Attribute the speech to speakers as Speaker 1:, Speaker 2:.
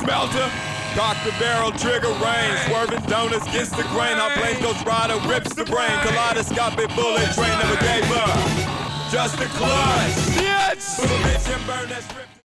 Speaker 1: smelter. Cock the barrel, trigger rain. Swerving donuts against the grain. Hot plane Ghost Rider rips the brain. Kaleidoscopic bullet train never gave up. Just a clutch. Yes! Put a bitch and burn that strip.